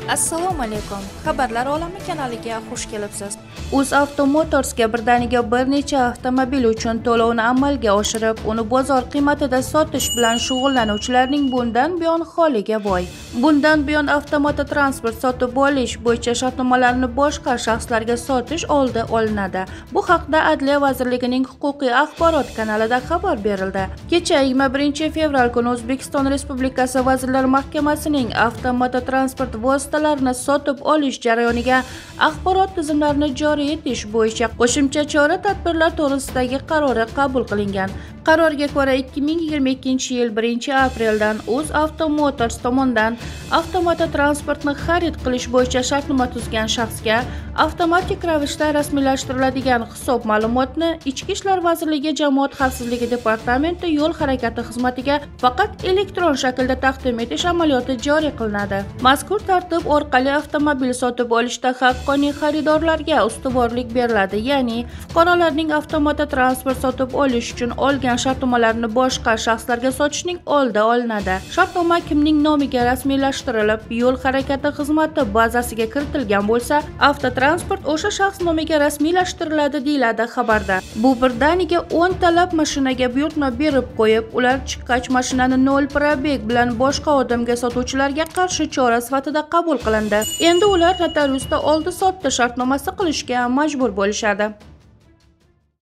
Assalomu alaykum. Xabarlar olami kanaliga xush kelibsiz. UzAuto Motorsga birdaniga bir necha avtomobil uchun to'lovni amalga oshirib, uni bozor qiymatida sotish bilan shug'ullanuvchilarning bundan buyon holiga voy. Bundan buyon avtomoto transport sotib olish bo'yicha shartnomalarni boshqa shaxslarga sotish oldi olinadi. Bu haqda Adliya vazirligining huquqiy axborot kanalida xabar berildi. Kecha 21 fevral kuni O'zbekiston Respublikasi Vazirlar Mahkamasining avtomoto transport vositalarini sotib olish jarayoniga axborot tizimlarini joriy etish bo'yicha qo'shimcha chora-tadbirlar to'g'risidagi qarori qabul qilingan. Qarorga ko'ra 2022 yil 1-apreldan UzAuto Motors tomonidan avtomoto transportni xarid qilish bo'yicha shartnoma tuzgan shaxsga avtomatik ravishda rasmiylashtiriladigan hisob ma'lumotni Ichki ishlar vazirligi Jamoat xavfsizligi departamenti yo'l harakati xizmatiga faqat elektron shaklda taqdim etish amaliyoti joriy qilinadi. Mazkur tartib orqali avtomobil sotib olishda haqqoniy xaridorlarga ustuvorlik beriladi, ya'ni fuqarolarning avtomoto transport sotib olish uchun olgan shartnomalarni boshqa shaxslarga sotishning oldi olinadi. Shartnoma kimning nomiga rasmiylashtirilib, yo'l harakati xizmati bazasiga kiritilgan bo'lsa, avtotransport o'sha shaxs nomiga rasmiylashtiriladi deyiladi xabarda. Bu birdaniga 10 talab mashinaga buyurtma berib qo'yib, ular chiqqach mashinani 0 probeg bilan boshqa odamga sotuvchilarga qarshi chora sifatida qabul qilindi. Endi ular notariusda oldi-sotdi shartnomasi qilishga majbur bo'lishadi.